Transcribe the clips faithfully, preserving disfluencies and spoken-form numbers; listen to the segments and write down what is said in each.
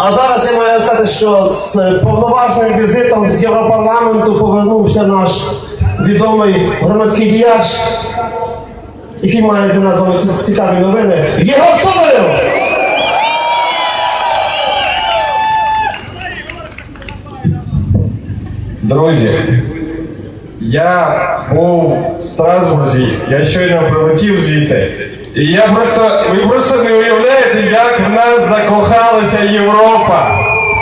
А зараз я маю сказати, що з повноважним візитом з Європарламенту повернувся наш відомий громадський діяч, який має для нас з вами цікаві новини. Єгор Соболєв! Друзі, я був в Страсбурзі, я щойно прилетів звідти, і я просто, ви просто не уявляєте, як в нас закохалася Європа.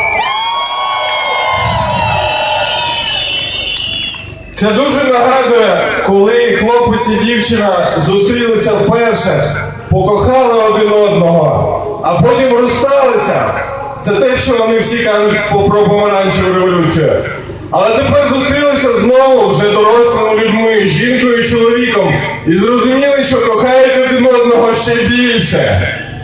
Це дуже нагадує, коли хлопець і дівчина зустрілися вперше, покохали один одного, а потім розсталися. Це те, що вони всі кажуть про помаранчеву революцію. Але тепер зустрілися знову вже дорослими людьми, жінкою і чоловіком, і зрозуміли, що кохають один одного ще більше.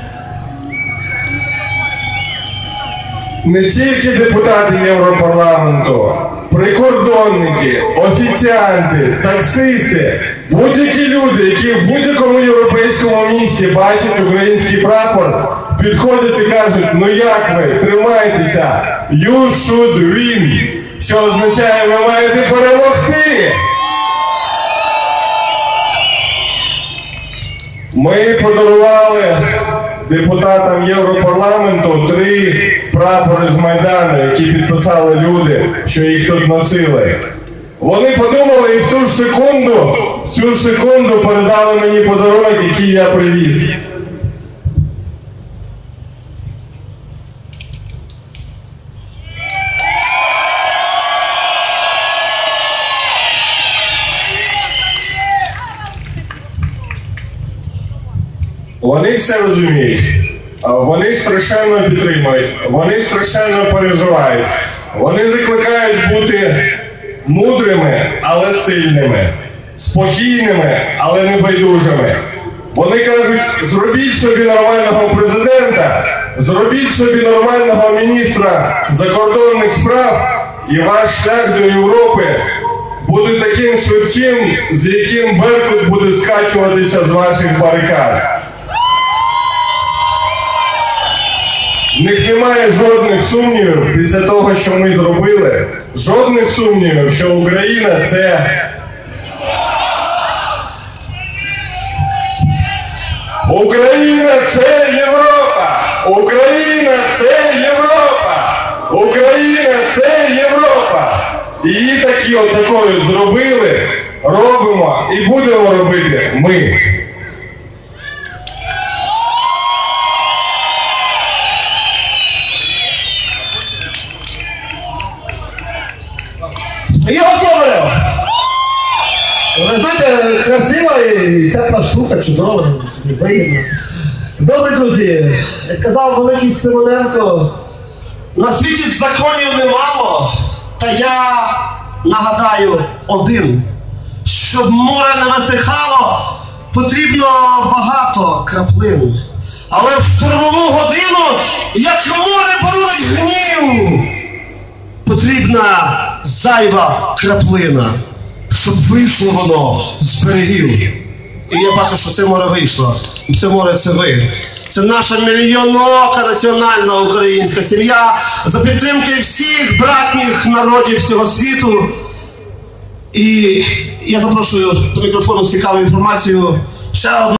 Не тільки депутати Європарламенту, прикордонники, офіціанти, таксисти, будь-які люди, які в будь-якому європейському місті бачать український прапор, підходять і кажуть: ну як ви, тримайтеся, you should win, що означає, ви маєте перемогти. Ми подарували депутатам Європарламенту три прапори з Майдану, які підписали люди, що їх тут носили. Вони подумали і в ту ж секунду, в цю ж секунду передали мені подарунок, який я привіз. Вони все розуміють, вони страшенно підтримують, вони страшенно переживають, вони закликають бути мудрими, але сильними, спокійними, але небайдужими. Вони кажуть: зробіть собі нормального президента, зробіть собі нормального міністра закордонних справ, і ваш шлях до Європи буде таким швидким, з яким Беркут буде скачуватися з ваших барикад. В них немає жодних сумнівів після того, що ми зробили, жодних сумнівів, що Україна – це... Україна – це Європа! Україна – це Європа! Україна – це Європа! І її такі от такою зробили, робимо і будемо робити ми. Єгор Соболєв! Ви знаєте, красива і тепла штука, чудова, вигідна. Добрі друзі, як казав великий Симоненко, на світі законів немало, та я нагадаю один. Щоб море не висихало, потрібно багато краплин. Але в штурмову годину, як море бороть гнів, потрібна зайва краплина, щоб вийшло воно з берегів. І я бачу, що це море вийшло. І це море – це ви. Це наша мільйонока національна українська сім'я за підтримки всіх братніх народів всього світу. І я запрошую до мікрофону цікаву інформацію. Ще одну.